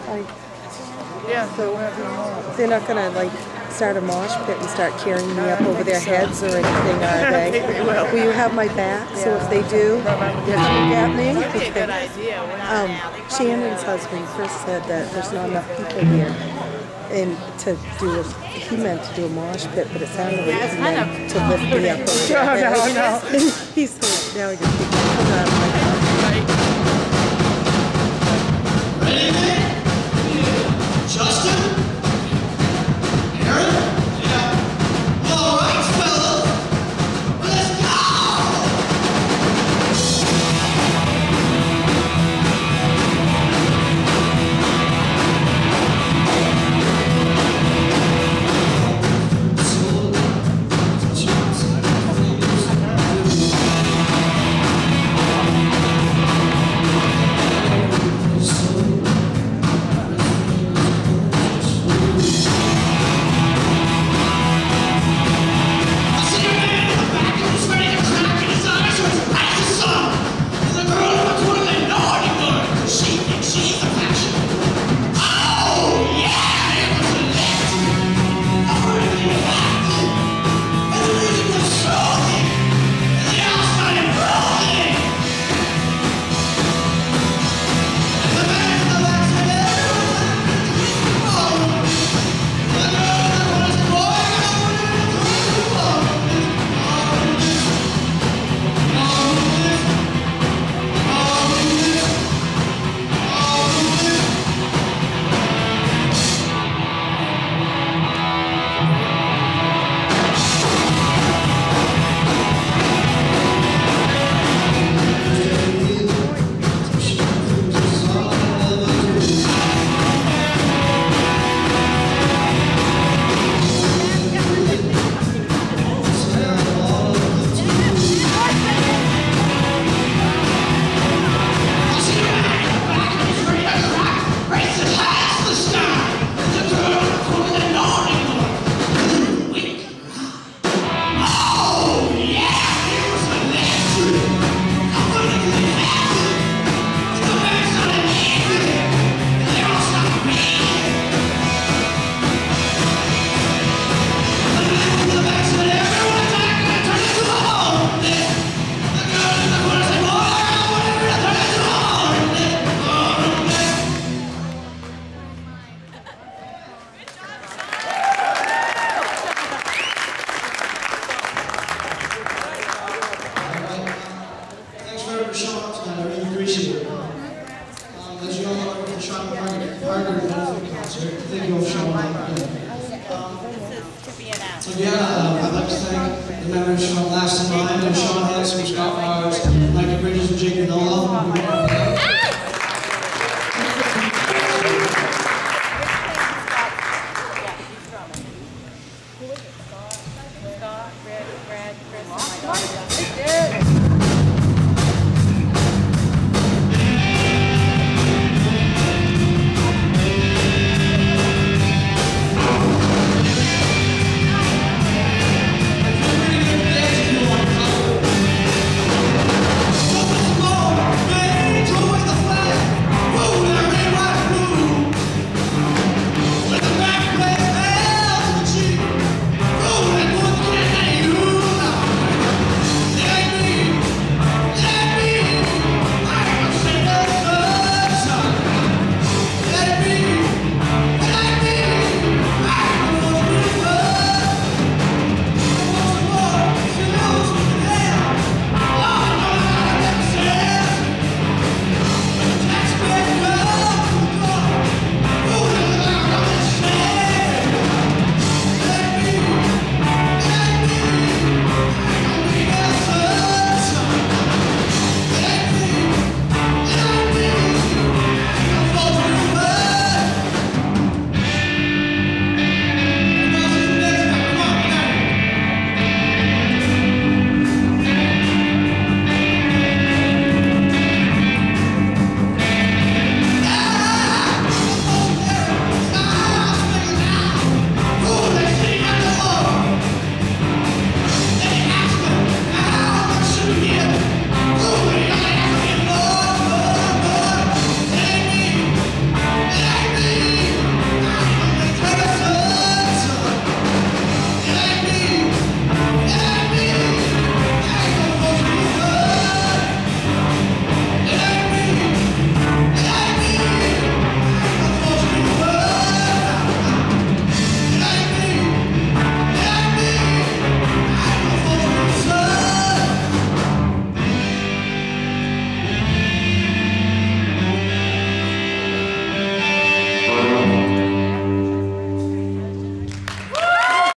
Like, Yeah, so they're not gonna like start a mosh pit and start carrying me up over their heads or anything, are they? Maybe they will. Will you have my back? So if they do, you get me? That'd be a good idea. Shannon's husband, Chris, said that there's not enough people here, and he meant to do a mosh pit, but it sounded like he meant to lift me up over their heads. No. He said, now we can pick that up. Justin? Aaron? Yeah. All right, fellas. Let's go! For showing up tonight, I really appreciate it. As you all know, I'm from Sean Parker benefit concert. Thank you all for showing up. So yeah, I'd like to thank the members Sean Last in Line and Sean Hanson, Scott Mars, Mikey Bridges, and Jake Nola.